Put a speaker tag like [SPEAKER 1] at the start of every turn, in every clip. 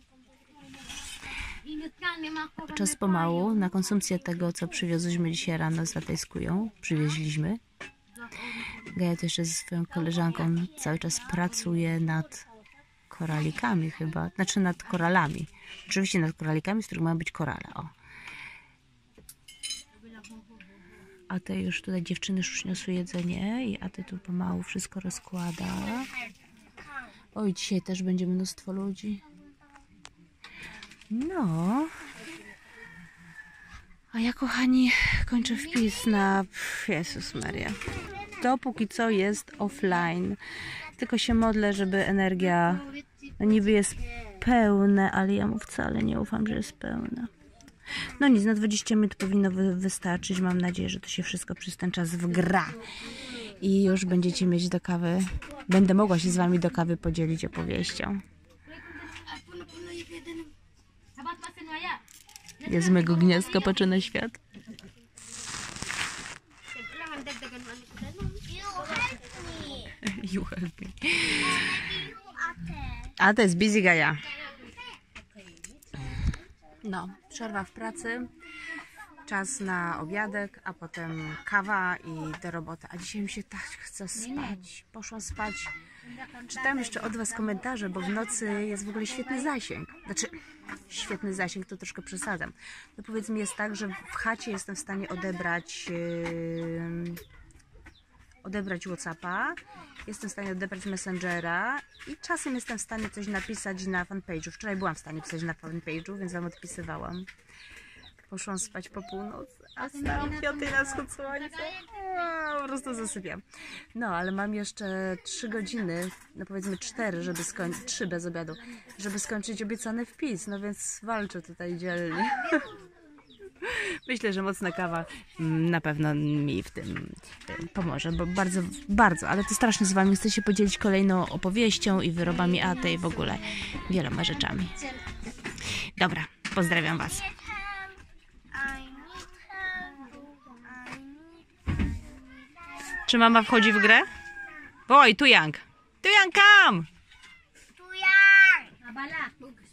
[SPEAKER 1] Czas pomału na konsumpcję tego, co przywiozłyśmy dzisiaj rano z Atejskują. Przywieźliśmy. Gaja też ze swoją koleżanką cały czas pracuje nad koralikami chyba. Znaczy nad koralami. Oczywiście nad koralikami, z których mają być korale. O. A te już tutaj dziewczyny już niosły jedzenie i Aty tu pomału wszystko rozkłada. Oj, dzisiaj też będzie mnóstwo ludzi. No. A ja, kochani, kończę wpis na... Jezus Maria. To póki co jest offline. Tylko się modlę, żeby energia... No niby jest pełna, ale ja mu wcale nie ufam, że jest pełna. No nic, na 20 minut powinno wystarczyć. Mam nadzieję, że to się wszystko przez ten czas wgra. I już będziecie mieć do kawy... Będę mogła się z wami do kawy podzielić opowieścią. Ja z mego gniazdka patrzę na świat. You help me. A to jest busy Gaja. No, przerwa w pracy. Czas na obiadek, a potem kawa i do roboty. A dzisiaj mi się tak chce spać. Poszłam spać. Czytam jeszcze od was komentarze, bo w nocy jest w ogóle świetny zasięg. Znaczy, świetny zasięg to troszkę przesadzam. No powiedzmy jest tak, że w chacie jestem w stanie odebrać WhatsAppa, jestem w stanie odebrać Messengera i czasem jestem w stanie coś napisać na fanpage'u. Wczoraj byłam w stanie pisać na fanpage'u, więc wam odpisywałam. Poszłam spać po północy, a wstałam 5 na wschód słońca. Po prostu zasypiam. No, ale mam jeszcze 3 godziny, no powiedzmy 4, żeby skończyć, 3 bez obiadu, żeby skończyć obiecany wpis, no więc walczę tutaj dzielnie. Myślę, że mocna kawa na pewno mi w tym pomoże, bo bardzo, ale to strasznie z wami chcę się podzielić kolejną opowieścią i wyrobami Aty i w ogóle wieloma rzeczami. Dobra, pozdrawiam was. Czy mama wchodzi w grę? Oj, tu Yang! Tu Yang, come!
[SPEAKER 2] Tu Yang! Abala!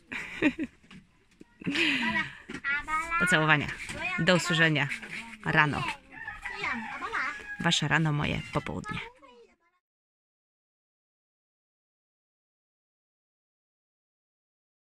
[SPEAKER 1] Pocałowania. Do usłyszenia rano. Wasze rano, moje popołudnie.